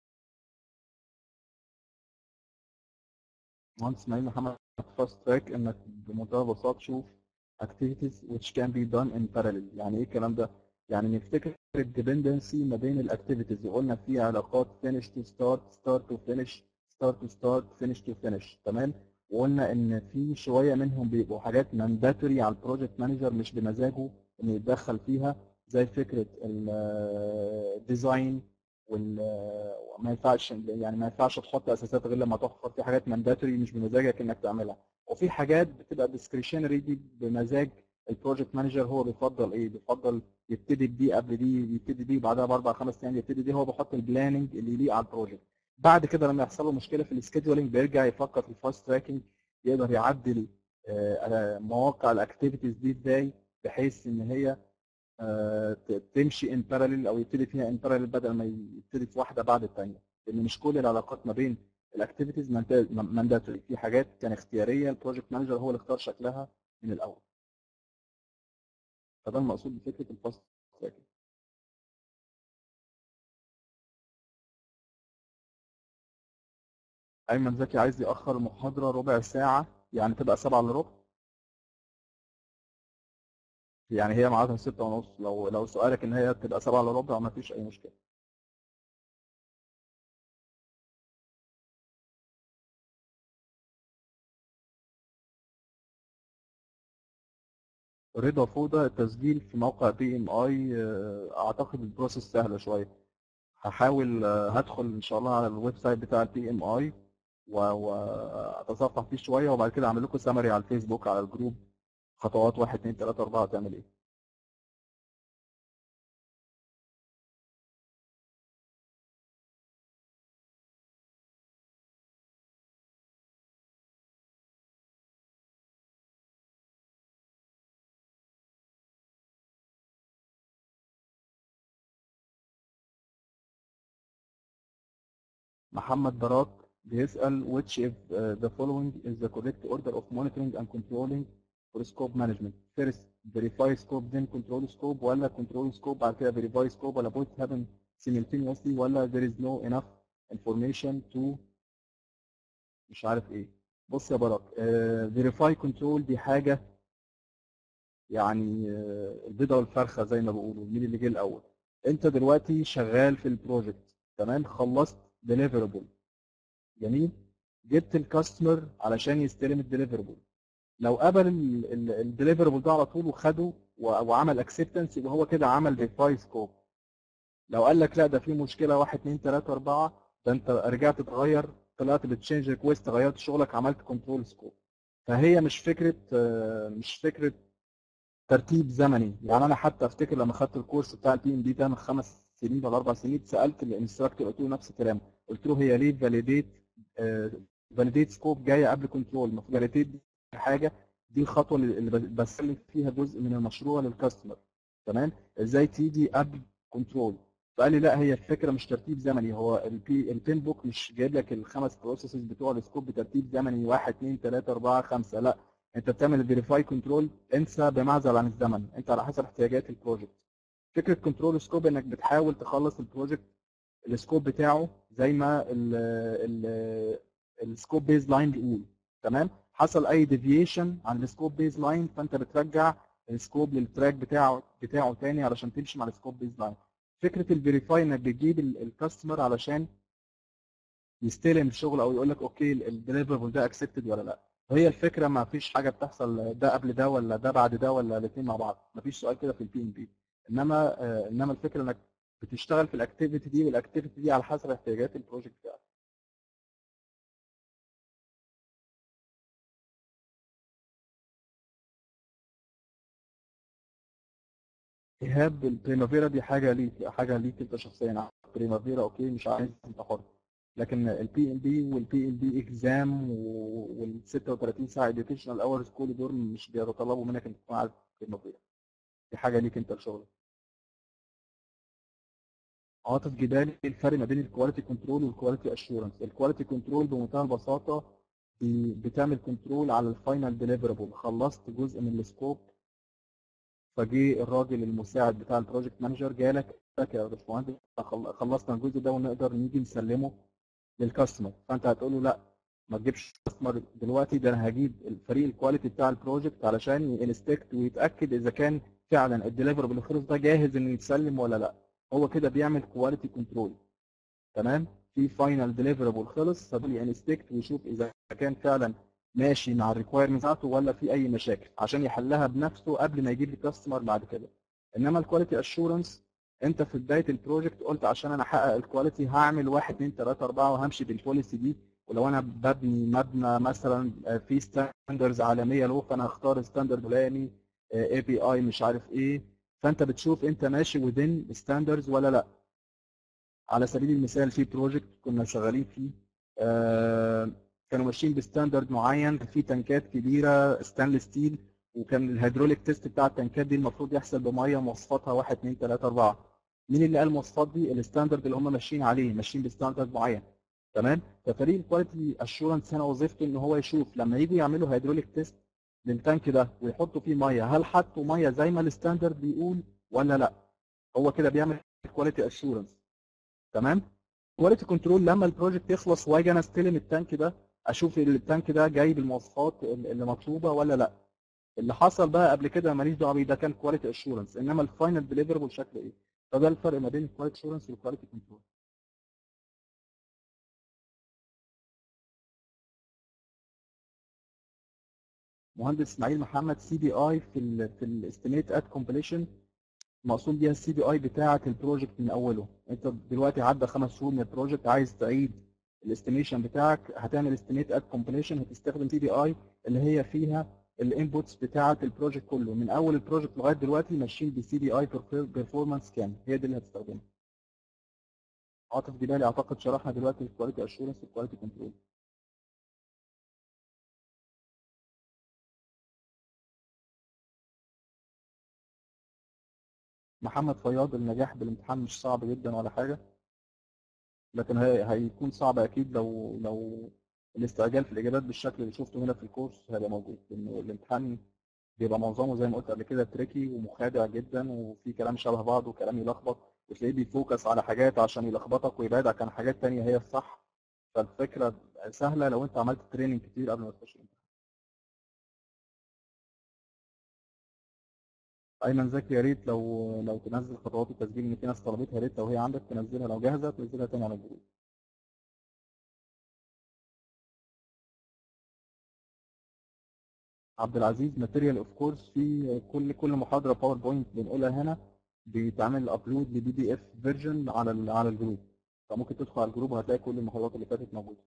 Speaker 2: مهندس اسماعيل محمد، فاست تراك انك بمنتهى البساطه تشوف activities which can be done in parallel. يعني ايه الكلام ده؟ يعني نفتكر الديبندنسي ما بين الاكتيفيتيز، وقلنا في علاقات finish to start start to finish start to start finish to finish. تمام. وقلنا ان في شويه منهم بيبقوا حاجات mandatory على البروجكت مانجر مش بمزاجه انه يتدخل فيها، زي فكره الديزاين وال وما ينفعش يعني ما ينفعش تحط اساسات غير لما تحفر. في حاجات مانداتوري مش بمزاجك انك تعملها، وفي حاجات بتبقى ديسكريشنري دي بمزاج البروجكت مانجر. هو بيفضل ايه؟ بيفضل يبتدي بدي قبل دي، يبتدي دي بعدها باربع خمس ايام يبتدي دي. هو بيحط البلاننج اللي يليق على البروجكت. بعد كده لما يحصل له مشكله في السكيدولينج بيرجع يفكر في الفاست تراكنج، يقدر يعدل آه، مواقع الاكتيفيتيز دي ازاي بحيث ان هي آه، تمشي ان باراليل، او يبتدي فيها ان باراليل بدل ما يبتدي في واحده بعد الثانيه. لان مش كل العلاقات ما بين الاكتيفيتيز مانداتوري، في حاجات كان اختياريه البروجكت مانجر هو اللي اختار شكلها من الاول. فده المقصود بفكره الفاست تراكنج. ايمن زكي عايز ياخر المحاضره ربع ساعه، يعني تبقى سبعة الا ربع. يعني هي ميعادها ستة ونص، لو لو سؤالك ان هي تبقى سبعة الا ربع ما فيش اي مشكله. رضا فوده، التسجيل في موقع بي ام اي اعتقد البروسيس سهله شويه. هحاول آه، هدخل ان شاء الله على الويب سايت بتاع البي ام اي واتصفح فيه شويه، وبعد كده اعمل لكم سمري على الفيسبوك على الجروب، خطوات واحد اتنين تلاته اربعه تعمل ايه. محمد براك بيسأل which if uh, the following is the correct order of monitoring and controlling for scope management. First verify scope then control scope، ولا control scope بعد كده verify scope، ولا both happen simultaneously، ولا there is no enough information to مش عارف ايه. بص يا براك، uh, verify control دي حاجة يعني آه، البيضة والفرخة زي ما بيقولوا، مين اللي جه الأول. أنت دلوقتي شغال في البروجكت، تمام، خلصت ديليفربل، جميل، جبت الكاستمر علشان يستلم الديليفربل. لو قبل الديليفربل ده على طول وخده و- وعمل اكسبتنس، يبقى هو كده عمل فيريفاي سكوب. لو قال لك لا ده في مشكله واحد اتنين تلاته اربعه، ده انت رجعت تغير، طلعت بتشينج ريكويست، غيرت شغلك، عملت كنترول سكوب. فهي مش فكره آه، مش فكره ترتيب زمني. يعني انا حتى افتكر لما خدت الكورس بتاع البي ام بي ده من خمس سنين ولا اربع سنين، سالت الانستراكتور قلت له نفس الكلام، قلت له هي ليه فاليديت فاليديت سكوب جايه قبل كنترول؟ المفروض فاليديت دي حاجه، دي الخطوه اللي اللي بسلم فيها جزء من المشروع للكاستمر، تمام، ازاي تيجي قبل كنترول؟ فقال لي لا، هي الفكره مش ترتيب زمني، هو البي البين بوك مش جايب لك الخمس بروسيسز بتوع السكوب بترتيب زمني واحد اتنين تلاته اربعه خمسه، لا، انت بتعمل الفيريفاي كنترول انسى بمعزل عن الزمن، انت على حسب احتياجات البروجكت. فكره كنترول سكوب انك بتحاول تخلص البروجكت السكوب بتاعه زي ما السكوب بيز لاين بيقول، تمام، حصل اي ديفيشن عن السكوب بيز لاين فانت بترجع السكوب للتراك بتاعه بتاعه تاني علشان تمشي مع السكوب بيز لاين. فكره الفيريفاي انك بتجيب الكاستمر علشان يستلم الشغل او يقول لك اوكي الديليفربل ده اكسبتد ولا لا. هي الفكره ما فيش حاجه بتحصل ده قبل ده ولا ده بعد ده ولا الاثنين مع بعض، ما فيش سؤال كده في البي ام بي. انما آه، انما الفكره انك بتشتغل في الاكتيفيتي دي، والاكتيفيتي دي على حسب احتياجات البروجكت بتاعك. ايهاب، البريمافيرا دي حاجه ليك، حاجه ليك انت شخصيا. بريمافيرا اوكي مش عايز، انت حر. لكن البي ام بي والبي ام بي اكزام وال ستة وثلاثين ساعه اديوكيشنال اورز كل دول مش بيتطلبوا منك انك تكون عارف بريمافيرا. دي حاجه ليك انت الشغل. عاطف جدالي، إيه الفرق ما بين الكواليتي كنترول والكواليتي اشورنس؟ الكواليتي كنترول بمنتهى البساطه بي- بتعمل كنترول على الفاينل ديليفربل. خلصت جزء من السكوب، فجه الراجل المساعد بتاع البروجكت مانجر جالك لك يا باشمهندس خل- خلصنا الجزء ده ونقدر نيجي نسلمه للكاستمر. فانت هتقول له لا، ما تجيبش كاستمر دلوقتي، ده انا هجيب الفريق الكواليتي بتاع البروجكت علشان ينستكت ويتاكد اذا كان فعلا الديليفربل اللي خلص ده جاهز انه يتسلم ولا لا. هو كده بيعمل كواليتي كنترول. تمام. في فاينل ديليفربل خلص، فبيقول انستكت ويشوف اذا كان فعلا ماشي مع الريكوايرمنت بتاعته ولا في اي مشاكل عشان يحلها بنفسه قبل ما يجيب لي كاستمر بعد كده. انما الكواليتي اشورنس، انت في بدايه البروجكت قلت عشان انا احقق الكواليتي هعمل واحد اتنين تلاته اربعه وهمشي بالبوليسي دي. ولو انا ببني مبنى مثلا في ستاندرز عالميه له، فانا هختار ستاندرد فلاني، اي بي اي مش عارف ايه. فانت بتشوف انت ماشي within ستاندرز ولا لا. على سبيل المثال في بروجكت كنا شغالين فيه، آه، كانوا ماشيين بستاندرد معين في تنكات كبيره ستانلس ستيل، وكان الهيدروليك تيست بتاع التنكات دي المفروض يحصل بميه مواصفاتها واحد اتنين تلاته اربعه. مين اللي قال المواصفات دي؟ الستاندرد اللي هم ماشيين عليه، ماشيين بستاندرد معين. تمام. ففريق الكواليتي اشورنس هنا وظيفته ان هو يشوف لما يجوا يعملوا هيدروليك تيست للتانك ده ويحطوا فيه ميه، هل حطوا ميه زي ما الستاندرد بيقول ولا لا. هو كده بيعمل كواليتي اشورنس. تمام. كواليتي كنترول لما البروجكت يخلص واجي انا استلم التانك ده، اشوف التانك ده جاي بالمواصفات اللي مطلوبه ولا لا. اللي حصل بقى قبل كده ماليش دعوه بيه، ده كان كواليتي اشورنس. انما الفاينل ديليفربل شكله ايه؟ فده الفرق ما بين الكواليتي اشورنس والكواليتي كنترول. مهندس اسماعيل محمد، سي بي اي في ال في الاستيميت ات كومبليشن مقصود بيها السي بي اي بتاعه البروجكت من اوله. انت دلوقتي عدى خمس شهور من البروجكت، عايز تعيد الاستيميشن بتاعك، هتعمل استيميت ات كومبليشن، هتستخدم سي بي اي اللي هي فيها الانبوتس بتاعه البروجكت كله من اول البروجكت لغايه دلوقتي ماشيين بالسي بي اي بيرفورمانس كام، هي دي اللي هتستخدمها. عاطف جبالي، اعتقد شرحنا دلوقتي الكواليتي اشورنس والكواليتي كنترول. محمد فياض، النجاح بالامتحان مش صعب جدا ولا حاجه، لكن هي هيكون صعب اكيد لو لو الاستعجال في الاجابات بالشكل اللي شفته هنا في الكورس هيبقى موجود، لان الامتحان بيبقى معظمه زي ما قلت قبل كده تريكي ومخادع جدا، وفي كلام شبه بعض وكلام يلخبط، وتلاقيه بيفوكس على حاجات عشان يلخبطك ويبعدك عن حاجات تانية هي الصح. فالفكره سهله لو انت عملت تريننج كتير قبل ما تخش الامتحان. ايمن زكي، يا ريت لو لو تنزل خطوات التسجيل، ان في ناس طلبتها، يا ريت لو هي عندك تنزلها، لو جاهزه تنزلها تاني على الجروب. عبد العزيز، ماتيريال اوف كورس، في كل كل محاضره باوربوينت بنقولها هنا بيتعمل ابلود لبي دي اف فيرجن على ال- على الجروب، فممكن تدخل على الجروب وهتلاقي كل المحاضرات اللي فاتت موجوده.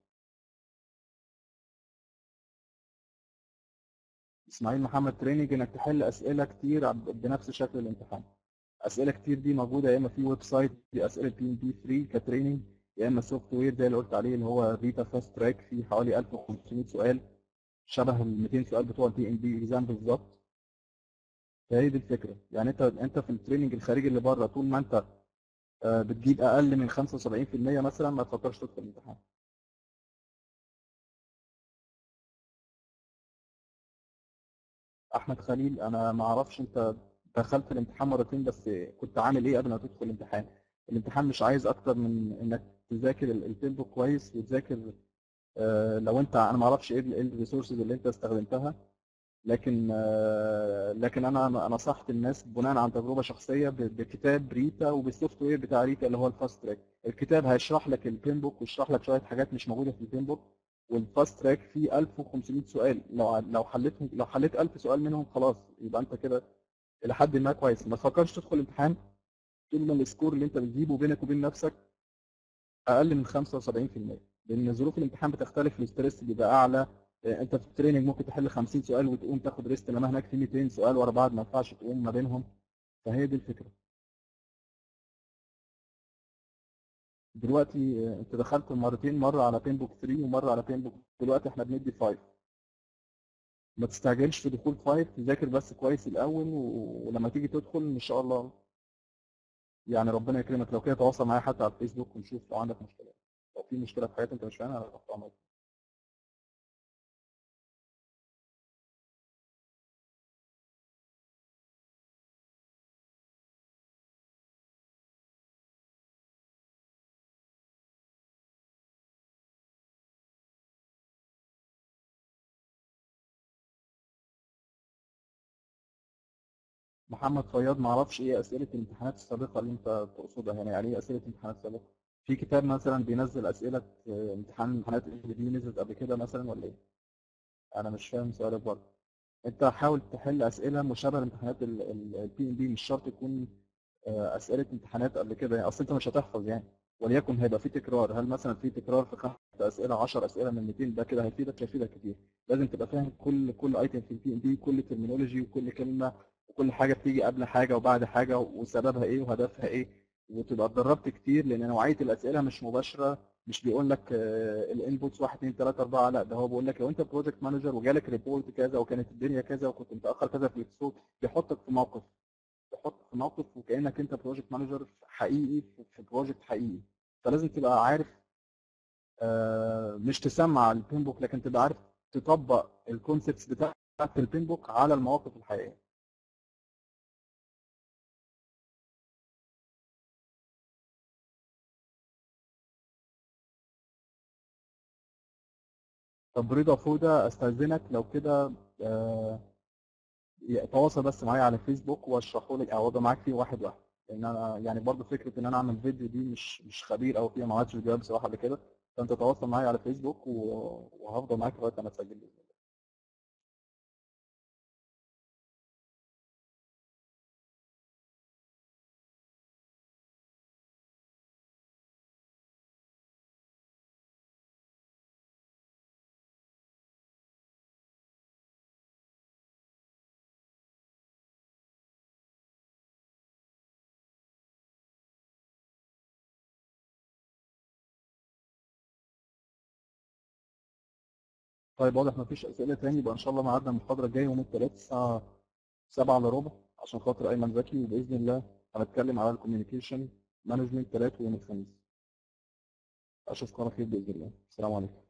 Speaker 2: اسماعيل محمد، تريننج انك تحل اسئله كتير عب- بنفس شكل الامتحان. اسئله كتير دي موجوده يا اما في ويب سايت دي اسئله بي ام بي فري كتريننج، يا اما سوفت وير زي اللي قلت عليه اللي هو فيتا فاست تراك، فيه حوالي الف وخمسمية سؤال شبه ال ميتين سؤال بتوع البي ام بي اكزام بالظبط. فهي دي الفكره. يعني انت انت في التريننج الخارجي اللي بره طول ما انت آه، بتجيب اقل من خمسة وسبعين في المية مثلا ما تفكرش تدخل الامتحان. احمد خليل، انا ما اعرفش انت دخلت الامتحان مرتين بس كنت عامل ايه قبل ما تدخل الامتحان. الامتحان مش عايز اكتر من انك تذاكر ال- التيمبو كويس وتذاكر. آه، لو انت انا ما اعرفش ايه الريسورسز اللي انت استخدمتها، لكن آه، لكن انا انا نصحت الناس بناء عن تجربه شخصيه ب- بكتاب ريتا وبالسوفت وير بتاع ريتا اللي هو الفاست تراك. الكتاب هيشرح لك البين بوك ويشرح لك شويه حاجات مش موجوده في البين بوك، والفاست تراك فيه الف وخمسمية سؤال، لو لو حليتهم لو حليت الف سؤال منهم خلاص يبقى انت كده الى حد ما كويس. ما تفكرش تدخل امتحان طول ما السكور اللي انت بتجيبه بينك وبين نفسك اقل من خمسة وسبعين في المية، لان ظروف الامتحان بتختلف، الاستريس بيبقى اعلى. آه، انت في التريننج ممكن تحل خمسين سؤال وتقوم تاخد ريست، انما هناك في ميتين سؤال ورا بعض ما ينفعش تقوم ما بينهم. فهي دي الفكره. دلوقتي آه، انت دخلت مرتين، مره على بين بوك ثلاثة ومره على بين بوك، دلوقتي احنا بندي خمسة. ما تستعجلش في دخول خمسة، تذاكر بس كويس الاول و- ولما تيجي تدخل ان شاء الله يعني ربنا يكرمك. لو كده تواصل معايا حتى على الفيسبوك ونشوف لو عندك مشكله، لو في مشكله في حياتك انت مش فاهمها انا تحت امرك. محمد فياض، ما اعرفش ايه اسئله الامتحانات السابقه اللي انت تقصدها هنا، يعني ايه اسئله امتحانات سابقه؟ في كتاب مثلا بينزل اسئله آه، امتحان امتحانات اللي دي نزلت قبل كده مثلا ولا ايه؟ انا مش فاهم سؤالك برضه. انت حاول تحل اسئله مشابهه لامتحانات البي ام بي، مش شرط تكون آه، اسئله امتحانات قبل كده يعني، اصل انت مش هتحفظ يعني. وليكن هيبقى في تكرار، هل مثلا في تكرار في خمس اسئله عشر اسئله من مئتين، ده كده هيفيدك هيفيدك كتير. لازم تبقى فاهم كل كل ايتم في البي ام بي، كل ترمينولوجي وكل كلمه وكل حاجه بتيجي قبل حاجه وبعد حاجه وسببها ايه وهدفها ايه، وتبقى اتدربت كتير، لان نوعيه الاسئله مش مباشره. مش بيقول لك الانبوتس واحد اتنين تلاته اربعه، لا ده هو بيقول لك لو انت بروجكت مانجر وجالك ريبورت كذا وكانت الدنيا كذا وكنت متاخر كذا في الاكسو، بيحطك في موقف، تحط في موقف وكانك انت بروجكت مانجر حقيقي في بروجكت حقيقي. فلازم تبقى عارف آه، مش تسمع البين بوك، لكن تبقى عارف تطبق الكونسبتس بتاعت البين بوك على المواقف الحقيقيه. طب رضا فوده، استاذنك لو كده آه، تواصل بس معايا على الفيسبوك واشرحه لك او ابقى معاك فيه واحد واحد، لان انا يعني برضه فكره ان انا اعمل فيديو دي مش مش خبير او فيها، ما عملتش فيديوهات بصراحه قبل كده. فانت تواصل معايا على الفيسبوك و- وهفضل معاك لغايه ما اسجل بإذن الله. طيب واضح مفيش أسئلة تاني، يبقى إن شاء الله ميعادنا المحاضرة الجاية يوم الثلاث الساعة سبعة إلا ربع عشان خاطر أيمن زكي، وبإذن الله هنتكلم على الكوميونيكيشن مانجمنت ثلاث ويوم الخميس. أشوفكم على خير بإذن الله. السلام عليكم.